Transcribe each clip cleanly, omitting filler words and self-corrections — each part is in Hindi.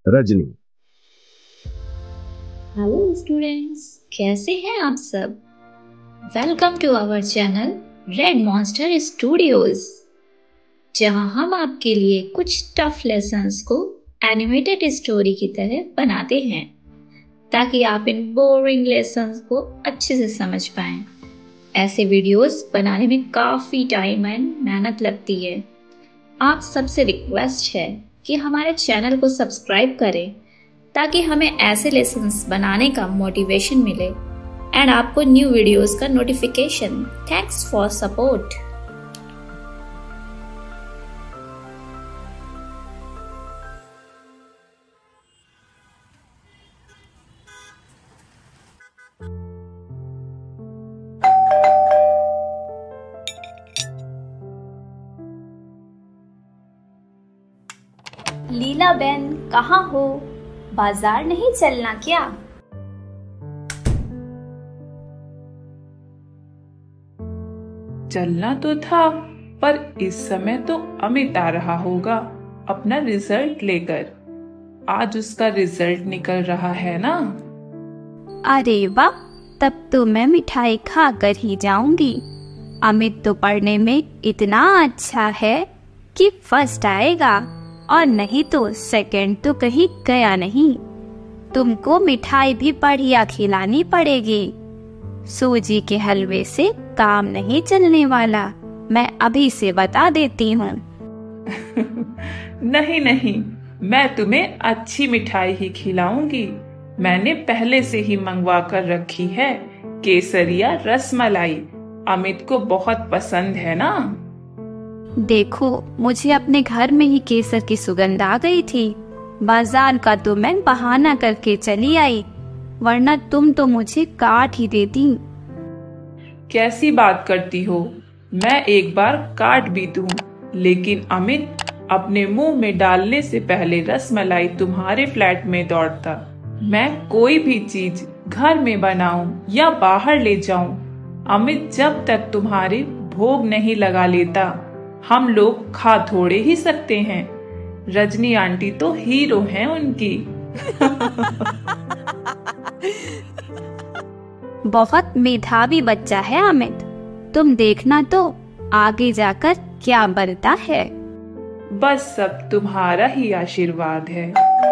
रजनी। हेलो स्टूडेंट्स, कैसे हैं आप सब। Welcome to our channel Red Monster Studios, जहां हम आपके लिए कुछ टफ लेसन्स को एनिमेटेड स्टोरी की तरह बनाते हैं ताकि आप इन बोरिंग लेसन्स को अच्छे से समझ पाएं। ऐसे वीडियोस बनाने में काफ़ी टाइम एंड मेहनत लगती है। आप सबसे रिक्वेस्ट है कि हमारे चैनल को सब्सक्राइब करें ताकि हमें ऐसे लेसन्स बनाने का मोटिवेशन मिले एंड आपको न्यू वीडियोस का notification. Thanks for support. Leela बहन, कहाँ हो? बाजार नहीं चलना क्या? चलना तो था, पर इस समय तो अमित आ रहा होगा अपना रिजल्ट लेकर। आज उसका रिजल्ट निकल रहा है ना। अरे वाह, तब तो मैं मिठाई खा कर ही जाऊंगी। अमित तो पढ़ने में इतना अच्छा है कि फर्स्ट आएगा, और नहीं तो सेकंड तो कहीं गया नहीं। तुमको मिठाई भी बढ़िया खिलानी पड़ेगी। सूजी के हलवे से काम नहीं चलने वाला, मैं अभी से बता देती हूँ। नहीं नहीं, मैं तुम्हें अच्छी मिठाई ही खिलाऊंगी। मैंने पहले से ही मंगवा कर रखी है केसरिया रसमलाई। अमित को बहुत पसंद है ना। देखो, मुझे अपने घर में ही केसर की सुगंध आ गई थी। बाजार का तो मैं बहाना करके चली आई, वरना तुम तो मुझे काट ही देती। कैसी बात करती हो? मैं एक बार काट भी दूं, लेकिन अमित अपने मुंह में डालने से पहले रसमलाई तुम्हारे फ्लैट में दौड़ता। मैं कोई भी चीज घर में बनाऊं या बाहर ले जाऊं, अमित जब तक तुम्हारे भोग नहीं लगा लेता हम लोग खा थोड़े ही सकते हैं। रजनी आंटी तो हीरो हैं उनकी। बहुत मेधावी बच्चा है अमित। तुम देखना तो आगे जाकर क्या बनता है। बस सब तुम्हारा ही आशीर्वाद है।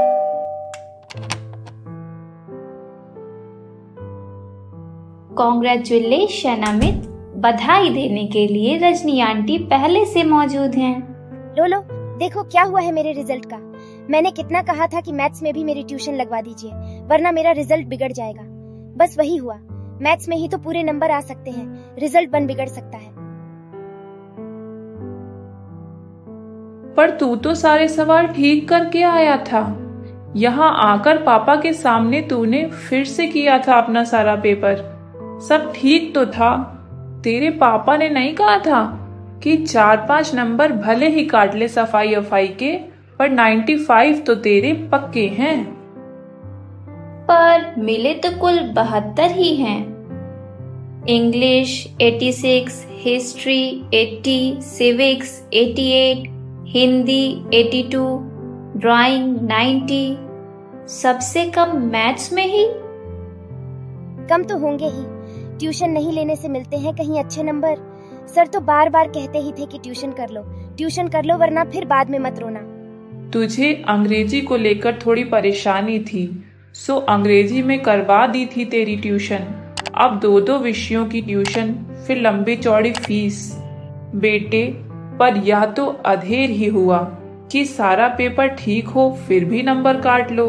कॉन्ग्रेचुलेशन अमित, बधाई देने के लिए रजनी आंटी पहले से मौजूद हैं। लो देखो क्या हुआ है मेरे रिजल्ट का। मैंने कितना कहा था कि मैथ्स में भी मेरी ट्यूशन लगवा दीजिए, वरना मेरा रिजल्ट बिगड़ जाएगा। बस वही हुआ। मैथ्स में ही तो पूरे नंबर आ सकते हैं, रिजल्ट बिगड़ सकता है। पर तू तो सारे सवाल ठीक करके आया था। यहाँ आकर पापा के सामने तूने फिर से किया था अपना सारा पेपर। सब ठीक तो था। तेरे पापा ने नहीं कहा था कि 4-5 नंबर भले ही काट ले सफाई अफाई के, पर 95 तो तेरे पक्के हैं। पर मिले तो कुल 72 ही हैं। English 86, history 80, civics 88, Hindi 82, drawing 90। सबसे कम मैथ्स में ही। कम तो होंगे ही, ट्यूशन नहीं लेने से मिलते हैं कहीं अच्छे नंबर। सर तो बार बार कहते ही थे कि ट्यूशन कर लो, वरना फिर बाद में मत रोना। तुझे अंग्रेजी को लेकर थोड़ी परेशानी थी, सो अंग्रेजी में करवा दी थी तेरी ट्यूशन। अब 2-2 विषयों की ट्यूशन, फिर लंबी चौड़ी फीस। बेटे, पर यह तो अधेर ही हुआ कि सारा पेपर ठीक हो फिर भी नंबर काट लो।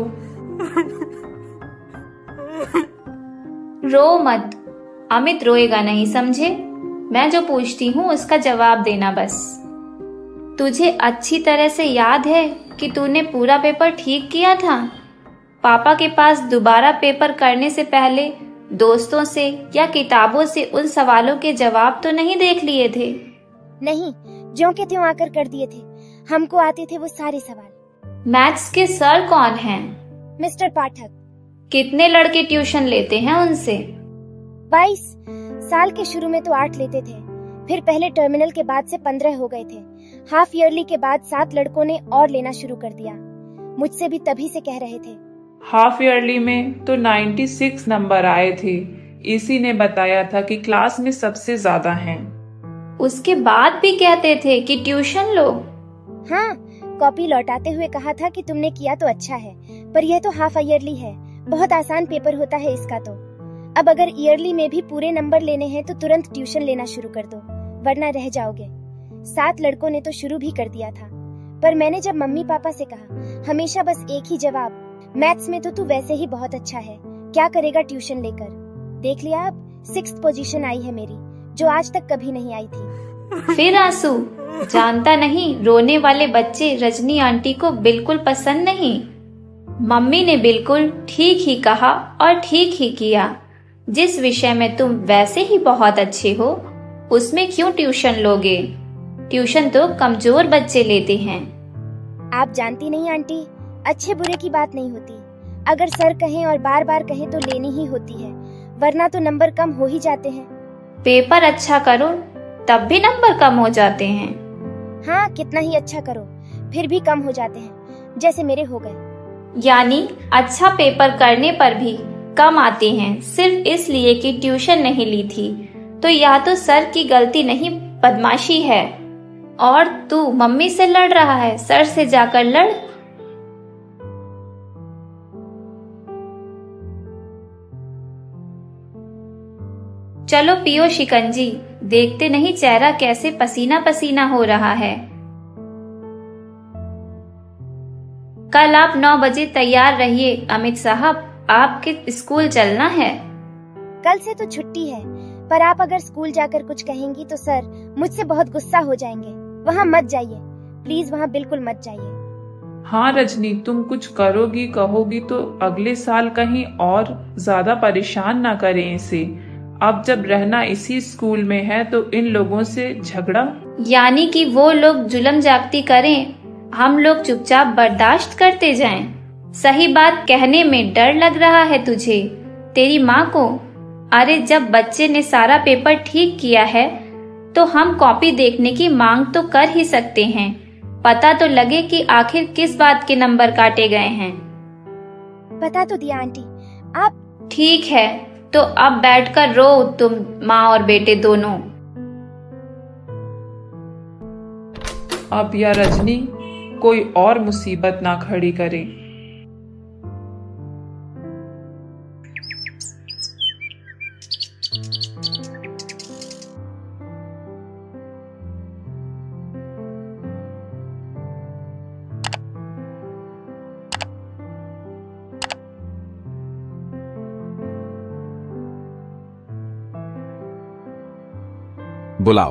रो मत, अमित रोएगा नहीं, समझे? मैं जो पूछती हूँ उसका जवाब देना बस। तुझे अच्छी तरह से याद है कि तूने पूरा पेपर ठीक किया था? पापा के पास दोबारा पेपर करने से पहले दोस्तों से या किताबों से उन सवालों के जवाब तो नहीं देख लिए थे? नहीं, ज्यों के त्यों आकर कर दिए थे। हमको आते थे वो सारे सवाल। मैथ्स के सर कौन हैं? मिस्टर पाठक। कितने लड़के ट्यूशन लेते हैं उनसे? 22। साल के शुरू में तो 8 लेते थे, फिर पहले टर्मिनल के बाद से 15 हो गए थे। हाफ ईयरली के बाद 7 लड़कों ने और लेना शुरू कर दिया। मुझसे भी तभी से कह रहे थे। हाफ ईयरली में तो 96 नंबर आए थे। इसी ने बताया था कि क्लास में सबसे ज्यादा हैं। उसके बाद भी कहते थे कि ट्यूशन लो। हाँ, कॉपी लौटाते हुए कहा था कि तुमने किया तो अच्छा है, पर यह तो हाफ ईयरली है, बहुत आसान पेपर होता है इसका तो। अब अगर ईयरली में भी पूरे नंबर लेने हैं तो तुरंत ट्यूशन लेना शुरू कर दो, वरना रह जाओगे। 7 लड़कों ने तो शुरू भी कर दिया था, पर मैंने जब मम्मी पापा से कहा, हमेशा बस एक ही जवाब, मैथ्स में तो तू वैसे ही बहुत अच्छा है, क्या करेगा ट्यूशन लेकर। देख लिया, अब 6th पोजीशन आई है मेरी, जो आज तक कभी नहीं आई थी। फिर आंसू, जानता नहीं रोने वाले बच्चे रजनी आंटी को बिल्कुल पसंद नहीं। मम्मी ने बिल्कुल ठीक ही कहा और ठीक ही किया। जिस विषय में तुम वैसे ही बहुत अच्छे हो, उसमें क्यों ट्यूशन लोगे? ट्यूशन तो कमजोर बच्चे लेते हैं। आप जानती नहीं आंटी, अच्छे बुरे की बात नहीं होती। अगर सर कहें और बार बार कहें तो लेनी ही होती है, वरना तो नंबर कम हो ही जाते हैं। पेपर अच्छा करो तब भी नंबर कम हो जाते हैं। हाँ, कितना ही अच्छा करो फिर भी कम हो जाते हैं, जैसे मेरे हो गए। यानी अच्छा पेपर करने पर भी कम आते हैं सिर्फ इसलिए कि ट्यूशन नहीं ली थी। तो यह तो सर की गलती नहीं, बदमाशी है। और तू मम्मी से लड़ रहा है, सर से जाकर लड़। चलो पियो शिकंजी, देखते नहीं चेहरा कैसे पसीना पसीना हो रहा है। कल आप 9 बजे तैयार रहिए अमित साहब, आपके स्कूल चलना है। कल से तो छुट्टी है, पर आप अगर स्कूल जाकर कुछ कहेंगी तो सर मुझसे बहुत गुस्सा हो जाएंगे। वहाँ मत जाइए प्लीज, वहाँ बिल्कुल मत जाइए। हाँ रजनी, तुम कुछ करोगी कहोगी तो अगले साल कहीं और ज्यादा परेशान ना करें इसे। अब जब रहना इसी स्कूल में है तो इन लोगों से झगड़ा। यानी कि वो लोग जुल्म जागती करें, हम लोग चुपचाप बर्दाश्त करते जाएं। सही बात कहने में डर लग रहा है तुझे, तेरी माँ को। अरे जब बच्चे ने सारा पेपर ठीक किया है तो हम कॉपी देखने की मांग तो कर ही सकते हैं, पता तो लगे कि आखिर किस बात के नंबर काटे गए हैं। बता तो दिया आंटी आप। ठीक है, तो अब बैठकर रो तुम माँ और बेटे दोनों। अब या रजनी कोई और मुसीबत ना खड़ी करे। बुलाओ।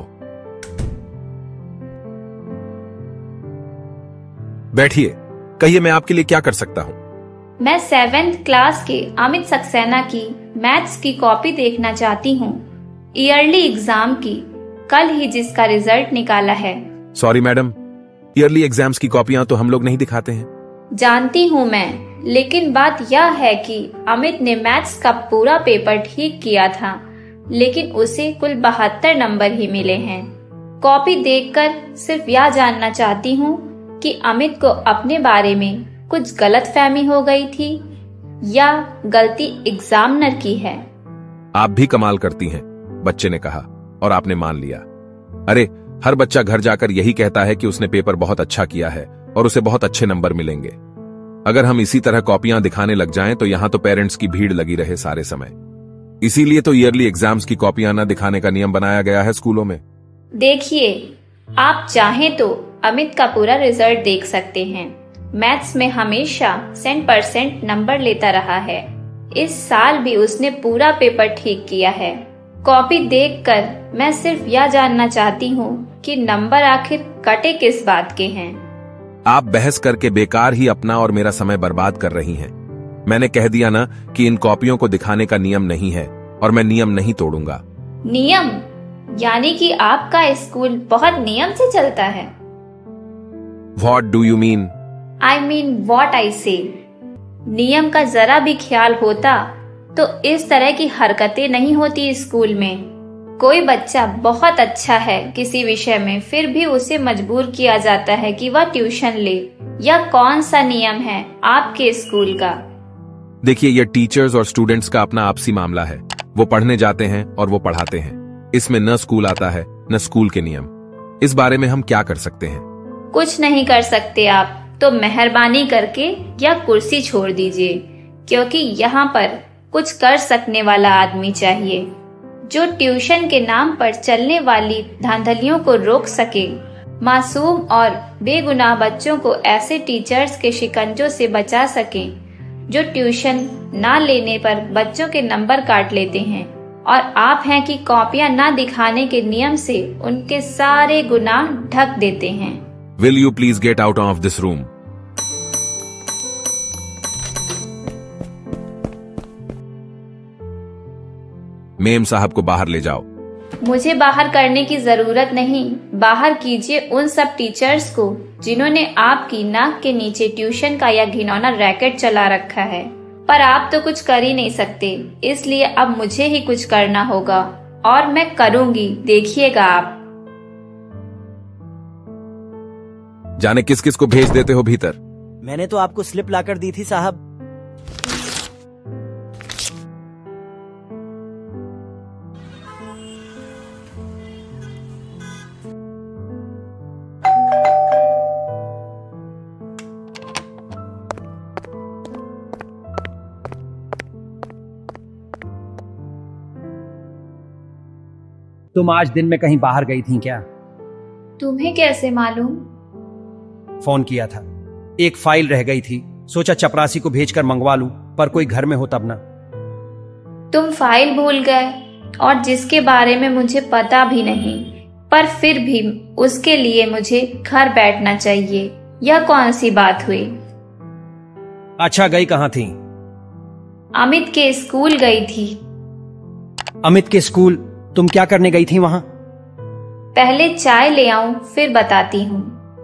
बैठिए, कहिए मैं आपके लिए क्या कर सकता हूँ। मैं 7th क्लास के अमित सक्सेना की मैथ्स की कॉपी देखना चाहती हूँ, ईयरली एग्जाम की, कल ही जिसका रिजल्ट निकाला है। सॉरी मैडम, ईयरली एग्जाम्स की कॉपियां तो हम लोग नहीं दिखाते हैं। जानती हूँ मैं, लेकिन बात यह है कि अमित ने मैथ्स का पूरा पेपर ठीक किया था, लेकिन उसे कुल 72 नंबर ही मिले हैं। कॉपी देखकर सिर्फ यह जानना चाहती हूँ कि अमित को अपने बारे में कुछ गलतफहमी हो गई थी या गलती एग्जामिनर की है। आप भी कमाल करती हैं, बच्चे ने कहा और आपने मान लिया। अरे हर बच्चा घर जाकर यही कहता है कि उसने पेपर बहुत अच्छा किया है और उसे बहुत अच्छे नंबर मिलेंगे। अगर हम इसी तरह कॉपियां दिखाने लग जाएं तो यहां तो पेरेंट्स की भीड़ लगी रहे सारे समय। इसीलिए तो ईयरली एग्जाम्स की कॉपियां न दिखाने का नियम बनाया गया है स्कूलों में। देखिए, आप चाहें तो अमित का पूरा रिजल्ट देख सकते हैं। मैथ्स में हमेशा 100% नंबर लेता रहा है। इस साल भी उसने पूरा पेपर ठीक किया है। कॉपी देखकर मैं सिर्फ यह जानना चाहती हूँ कि नंबर आखिर कटे किस बात के हैं। आप बहस करके बेकार ही अपना और मेरा समय बर्बाद कर रही हैं। मैंने कह दिया ना कि इन कॉपियों को दिखाने का नियम नहीं है और मैं नियम नहीं तोड़ूंगा। नियम? यानी कि आपका स्कूल बहुत नियम से चलता है। What do you mean? I mean what I say. नियम का जरा भी ख्याल होता तो इस तरह की हरकतें नहीं होती स्कूल में। कोई बच्चा बहुत अच्छा है किसी विषय में, फिर भी उसे मजबूर किया जाता है कि वह ट्यूशन ले। यह कौन सा नियम है आपके स्कूल का? देखिए, ये टीचर्स और स्टूडेंट्स का अपना आपसी मामला है। वो पढ़ने जाते हैं और वो पढ़ाते हैं। इसमें न स्कूल आता है न स्कूल के नियम। इस बारे में हम क्या कर सकते हैं? कुछ नहीं कर सकते आप तो मेहरबानी करके यह कुर्सी छोड़ दीजिए, क्योंकि यहाँ पर कुछ कर सकने वाला आदमी चाहिए जो ट्यूशन के नाम पर चलने वाली धांधलियों को रोक सके, मासूम और बेगुनाह बच्चों को ऐसे टीचर्स के शिकंजों से बचा सके जो ट्यूशन ना लेने पर बच्चों के नंबर काट लेते हैं, और आप हैं कि कॉपियां ना दिखाने के नियम से उनके सारे गुनाह ढक देते हैं। Will you please get out of this room? मेम साहब को बाहर ले जाओ। मुझे बाहर करने की जरूरत नहीं। बाहर कीजिए उन सब टीचर्स को जिन्होंने आपकी नाक के नीचे ट्यूशन का यह घिनौना रैकेट चला रखा है। पर आप तो कुछ कर ही नहीं सकते, इसलिए अब मुझे ही कुछ करना होगा, और मैं करूंगी, देखिएगा आप। जाने किस किस को भेज देते हो भीतर। मैंने तो आपको स्लिप लाकर दी थी साहब। तुम आज दिन में कहीं बाहर गई थी क्या? तुम्हें कैसे मालूम? फोन किया था, एक फाइल रह गई थी, सोचा चपरासी को भेजकर मंगवा लूं, पर कोई घर में हो तब ना। तुम फाइल भूल गए, और जिसके बारे में मुझे पता भी नहीं, पर फिर भी उसके लिए मुझे घर बैठना चाहिए। यह कौन सी बात हुई? अच्छा, गई कहाँ थी? अमित के स्कूल गई थी। अमित के स्कूल? तुम क्या करने गई थी वहां? पहले चाय ले आऊं, फिर बताती हूँ।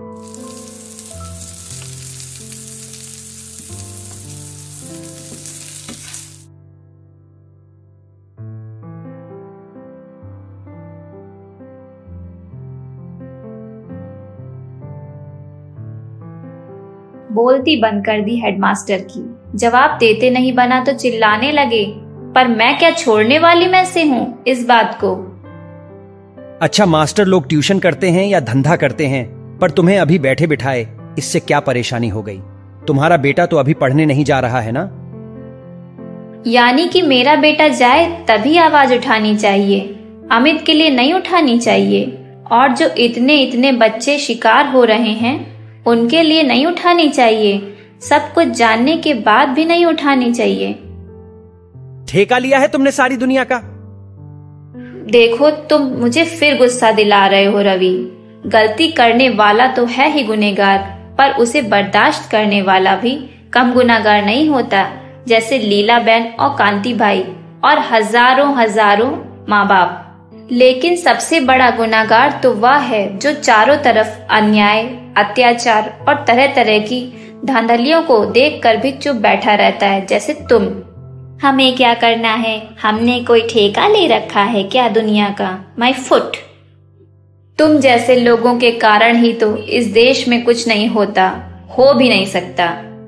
बोलती बंद कर दी हेडमास्टर की। जवाब देते नहीं बना तो चिल्लाने लगे, पर मैं क्या छोड़ने वाली में से हूँ इस बात को। अच्छा, मास्टर लोग ट्यूशन करते हैं या धंधा करते हैं, पर तुम्हें अभी बैठे बिठाए इससे क्या परेशानी हो गई? तुम्हारा बेटा तो अभी पढ़ने नहीं जा रहा है ना? यानी कि मेरा बेटा जाए तभी आवाज उठानी चाहिए, अमित के लिए नहीं उठानी चाहिए? और जो इतने इतने बच्चे शिकार हो रहे हैं उनके लिए नहीं उठानी चाहिए? सब कुछ जानने के बाद भी नहीं उठानी चाहिए? ठेका लिया है तुमने सारी दुनिया का। देखो, तुम मुझे फिर गुस्सा दिला रहे हो रवि। गलती करने वाला तो है ही गुनहगार, पर उसे बर्दाश्त करने वाला भी कम गुनहगार नहीं होता। जैसे लीला बहन और कांति भाई और हजारों हजारों माँ बाप। लेकिन सबसे बड़ा गुनहगार तो वह है जो चारों तरफ अन्याय, अत्याचार और तरह तरह की धांधलियों को देखकर भी चुप बैठा रहता है, जैसे तुम। हमें क्या करना है? हमने कोई ठेका ले रखा है क्या दुनिया का? My foot. तुम जैसे लोगों के कारण ही तो इस देश में कुछ नहीं होता, हो भी नहीं सकता।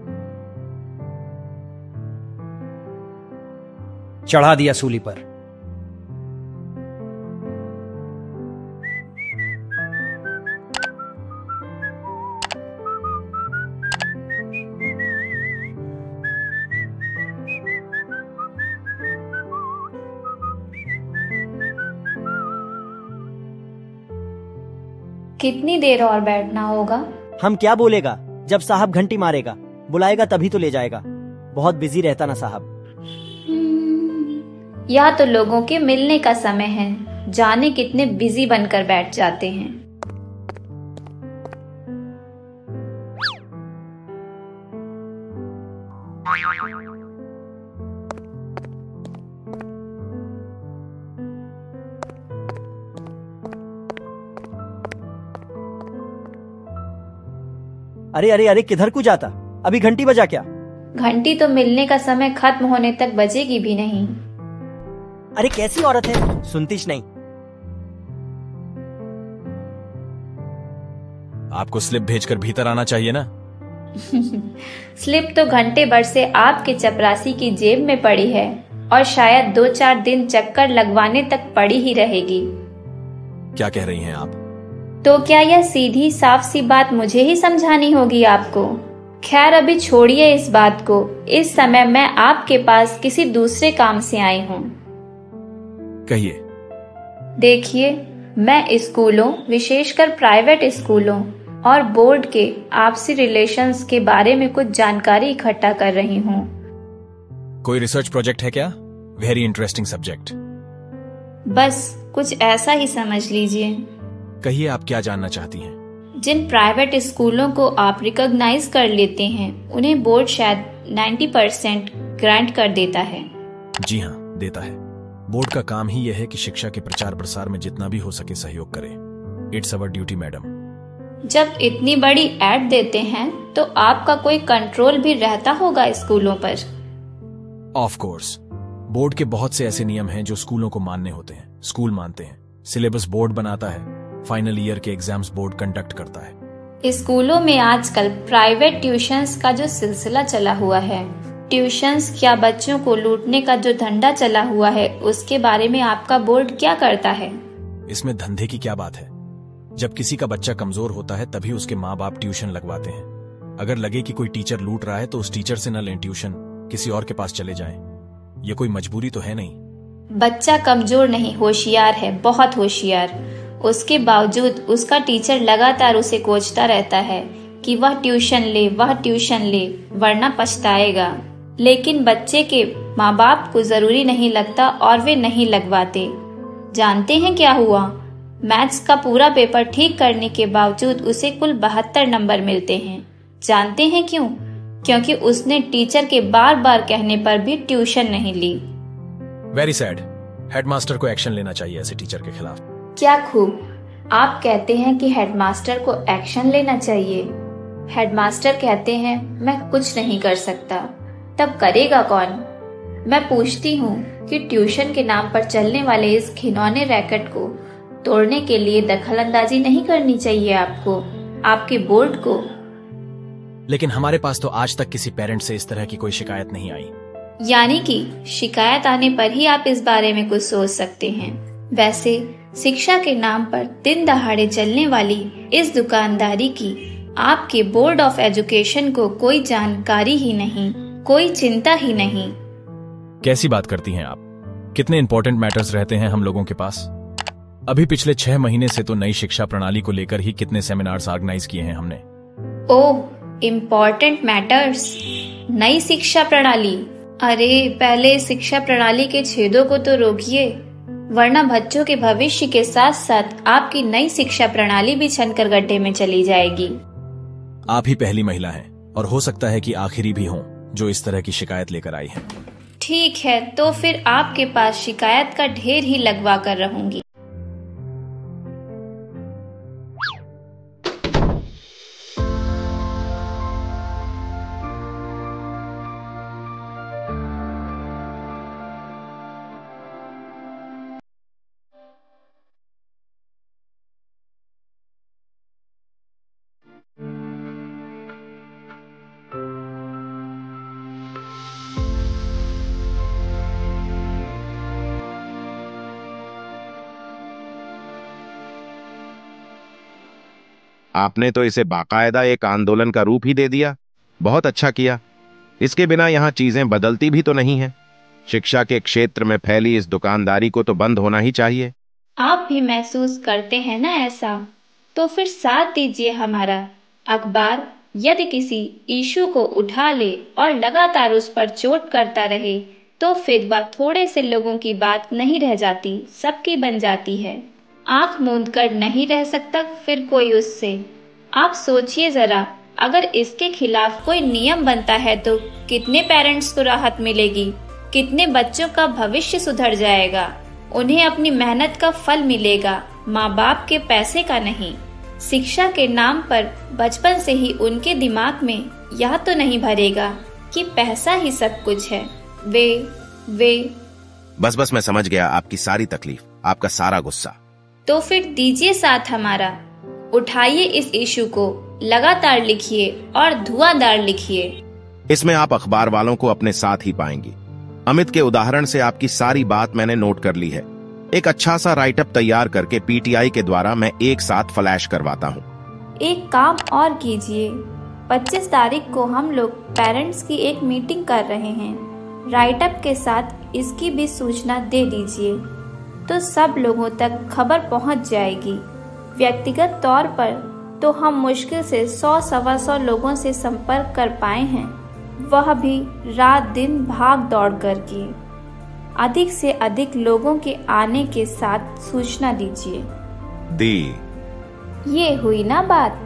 चढ़ा दिया सूली पर। कितनी देर और बैठना होगा? हम क्या बोलेगा? जब साहब घंटी मारेगा, बुलाएगा तभी तो ले जाएगा। बहुत बिजी रहता ना साहब। यह तो लोगों के मिलने का समय है, जाने कितने बिजी बनकर बैठ जाते हैं। अरे अरे अरे, किधर को जाता? अभी घंटी बजा क्या? घंटी तो मिलने का समय खत्म होने तक बजेगी भी नहीं। अरे कैसी औरत है, सुनतीश नहीं। आपको स्लिप भेजकर भीतर आना चाहिए ना। स्लिप तो घंटे भर से आपके चपरासी की जेब में पड़ी है और शायद 2-4 दिन चक्कर लगवाने तक पड़ी ही रहेगी। क्या कह रही हैं आप? तो क्या यह सीधी साफ सी बात मुझे ही समझानी होगी आपको? खैर अभी छोड़िए इस बात को। इस समय मैं आपके पास किसी दूसरे काम से आई हूँ। कहिए। देखिए, मैं स्कूलों, विशेषकर प्राइवेट स्कूलों और बोर्ड के आपसी रिलेशंस के बारे में कुछ जानकारी इकट्ठा कर रही हूँ। कोई रिसर्च प्रोजेक्ट है क्या? Very interesting subject. बस कुछ ऐसा ही समझ लीजिए। कहिए, आप क्या जानना चाहती हैं? जिन प्राइवेट स्कूलों को आप रिकॉग्नाइज कर लेते हैं उन्हें बोर्ड शायद 90% ग्रांट कर देता है। जी हाँ, देता है। बोर्ड का काम ही यह है कि शिक्षा के प्रचार प्रसार में जितना भी हो सके सहयोग करे। It's our duty madam. जब इतनी बड़ी ऐड देते हैं तो आपका कोई कंट्रोल भी रहता होगा स्कूलों पर। ऑफ कोर्स, बोर्ड के बहुत से ऐसे नियम हैं जो स्कूलों को मानने होते हैं। स्कूल मानते हैं, सिलेबस बोर्ड बनाता है, फाइनल ईयर के एग्जाम्स बोर्ड कंडक्ट करता है। स्कूलों में आजकल प्राइवेट ट्यूशंस का जो सिलसिला चला हुआ है, ट्यूशंस क्या बच्चों को लूटने का जो धंधा चला हुआ है, उसके बारे में आपका बोर्ड क्या करता है? इसमें धंधे की क्या बात है? जब किसी का बच्चा कमजोर होता है तभी उसके माँ बाप ट्यूशन लगवाते हैं। अगर लगे कि कोई टीचर लूट रहा है तो उस टीचर से न लें ट्यूशन, किसी और के पास चले जाएं। ये कोई मजबूरी तो है नहीं। बच्चा कमजोर नहीं, होशियार है, बहुत होशियार। उसके बावजूद उसका टीचर लगातार उसे कोचता रहता है कि वह ट्यूशन ले, वह ट्यूशन ले, वरना पछताएगा। लेकिन बच्चे के माँ बाप को जरूरी नहीं लगता और वे नहीं लगवाते। जानते हैं क्या हुआ? मैथ्स का पूरा पेपर ठीक करने के बावजूद उसे कुल 72 नंबर मिलते हैं। जानते हैं क्यों? क्योंकि उसने टीचर के बार बार कहने पर भी ट्यूशन नहीं ली। Very sad. हेडमास्टर को एक्शन लेना चाहिए ऐसे टीचर के खिलाफ। क्या खूब, आप कहते हैं कि हेडमास्टर को एक्शन लेना चाहिए। हेडमास्टर कहते हैं मैं कुछ नहीं कर सकता, तब करेगा कौन? मैं पूछती हूँ कि ट्यूशन के नाम पर चलने वाले इस घिनौने रैकेट को तोड़ने के लिए दखलंदाजी नहीं करनी चाहिए आपको, आपके बोर्ड को। लेकिन हमारे पास तो आज तक किसी पेरेंट से इस तरह की कोई शिकायत नहीं आई। यानी कि शिकायत आने पर ही आप इस बारे में कुछ सोच सकते हैं। वैसे शिक्षा के नाम पर दिन दहाड़े चलने वाली इस दुकानदारी की आपके बोर्ड ऑफ एजुकेशन को कोई जानकारी ही नहीं, कोई चिंता ही नहीं। कैसी बात करती हैं आप? कितने इंपॉर्टेंट मैटर्स रहते हैं हम लोगों के पास। अभी पिछले 6 महीने से तो नई शिक्षा प्रणाली को लेकर ही कितने सेमिनार्स ऑर्गेनाइज किए हैं हमने। ओह, इम्पोर्टेंट मैटर्स, नई शिक्षा प्रणाली। अरे पहले शिक्षा प्रणाली के छेदों को तो रोकिए, वरना बच्चों के भविष्य के साथ साथ आपकी नई शिक्षा प्रणाली भी छनकर गड्ढे में चली जाएगी। आप ही पहली महिला हैं और हो सकता है कि आखिरी भी हों जो इस तरह की शिकायत लेकर आई हैं। ठीक है, तो फिर आपके पास शिकायत का ढेर ही लगवा कर रहूंगी। आपने तो इसे बाकायदा एक आंदोलन का रूप ही दे दिया। बहुत अच्छा किया। इसके बिना यहाँ चीजें बदलती भी तो नहीं हैं। शिक्षा के क्षेत्र में फैली इस दुकानदारी को तो बंद होना ही चाहिए। आप भी महसूस करते हैं ना ऐसा? तो फिर साथ दीजिए हमारा। अखबार यदि किसी इशू को उठा ले और लगातार उस पर चोट करता रहे तो फिर वह थोड़े से लोगों की बात नहीं रह जाती, सबकी बन जाती है। आंख मूंद कर नहीं रह सकता फिर कोई उससे। आप सोचिए जरा, अगर इसके खिलाफ कोई नियम बनता है तो कितने पेरेंट्स को राहत मिलेगी, कितने बच्चों का भविष्य सुधर जाएगा, उन्हें अपनी मेहनत का फल मिलेगा, माँ बाप के पैसे का नहीं। शिक्षा के नाम पर बचपन से ही उनके दिमाग में यह तो नहीं भरेगा कि पैसा ही सब कुछ है। वे बस मैं समझ गया आपकी सारी तकलीफ, आपका सारा गुस्सा। तो फिर दीजिए साथ हमारा। उठाइए इस इशू को, लगातार लिखिए और धुआंधार लिखिए। इसमें आप अखबार वालों को अपने साथ ही पाएंगी। अमित के उदाहरण से आपकी सारी बात मैंने नोट कर ली है। एक अच्छा सा राइटअप तैयार करके पीटीआई के द्वारा मैं एक साथ फ्लैश करवाता हूँ। एक काम और कीजिए, 25 तारीख को हम लोग पेरेंट्स की एक मीटिंग कर रहे हैं। राइटअप के साथ इसकी भी सूचना दे दीजिए तो सब लोगों तक खबर पहुंच जाएगी। व्यक्तिगत तौर पर तो हम मुश्किल से 100-125 लोगों से संपर्क कर पाए हैं, वह भी रात दिन भाग दौड़ करके। अधिक से अधिक लोगों के आने के साथ सूचना दीजिए। ये हुई ना बात।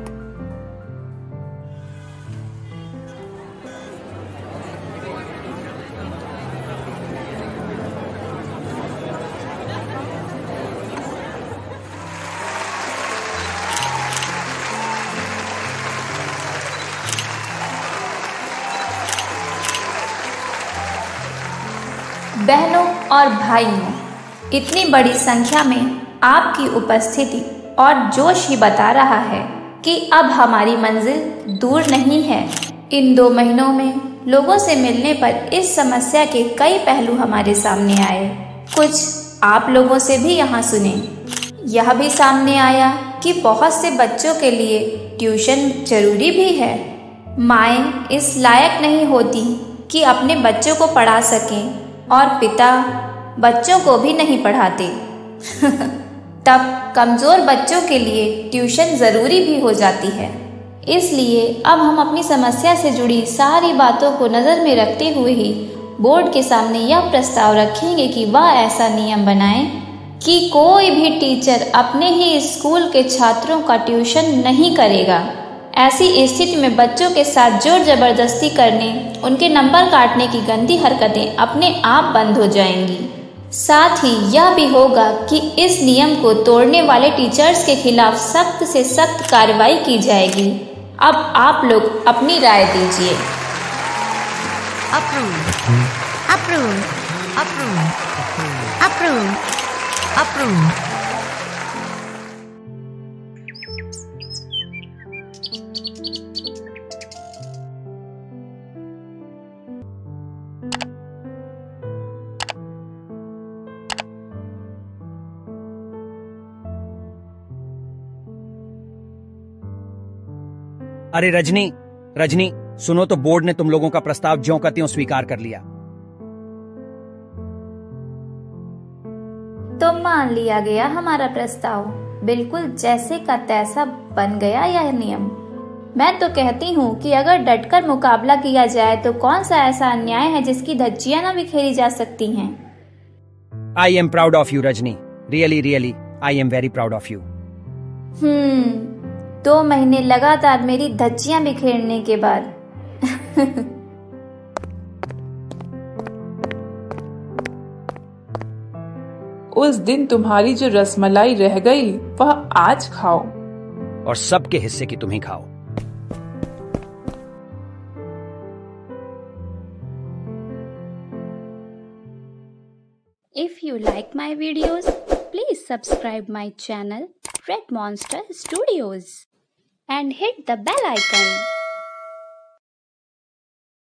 बहनों और भाइयों, इतनी बड़ी संख्या में आपकी उपस्थिति और जोश ही बता रहा है कि अब हमारी मंजिल दूर नहीं है। इन 2 महीनों में लोगों से मिलने पर इस समस्या के कई पहलू हमारे सामने आए। कुछ आप लोगों से भी यहाँ सुने। यह भी सामने आया कि बहुत से बच्चों के लिए ट्यूशन जरूरी भी है। माएँ इस लायक नहीं होती कि अपने बच्चों को पढ़ा सकें और पिता बच्चों को भी नहीं पढ़ाते। तब कमजोर बच्चों के लिए ट्यूशन जरूरी भी हो जाती है। इसलिए अब हम अपनी समस्या से जुड़ी सारी बातों को नजर में रखते हुए ही बोर्ड के सामने यह प्रस्ताव रखेंगे कि वह ऐसा नियम बनाए कि कोई भी टीचर अपने ही स्कूल के छात्रों का ट्यूशन नहीं करेगा। ऐसी स्थिति में बच्चों के साथ जोर जबरदस्ती करने, उनके नंबर काटने की गंदी हरकतें अपने आप बंद हो जाएंगी। साथ ही यह भी होगा कि इस नियम को तोड़ने वाले टीचर्स के खिलाफ सख्त से सख्त कार्रवाई की जाएगी। अब आप लोग अपनी राय दीजिए। Approve, approve, approve, approve, approve. अरे रजनी, रजनी सुनो तो, बोर्ड ने तुम लोगों का प्रस्ताव ज्यों का त्यों स्वीकार कर लिया। तो मान लिया गया हमारा प्रस्ताव, बिल्कुल जैसे का तैसा बन गया यह नियम। मैं तो कहती हूँ कि अगर डटकर मुकाबला किया जाए तो कौन सा ऐसा अन्याय है जिसकी धज्जियां न बिखेरी जा सकती हैं। I am proud of you Rajni, really really I am very proud of you. 2 महीने लगातार मेरी धज्जियां बिखेरने के बाद उस दिन तुम्हारी जो रसमलाई रह गई वह आज खाओ, और सबके हिस्से की तुम ही खाओ। If you like my videos, please subscribe my channel Red Monster Studios and hit the bell icon.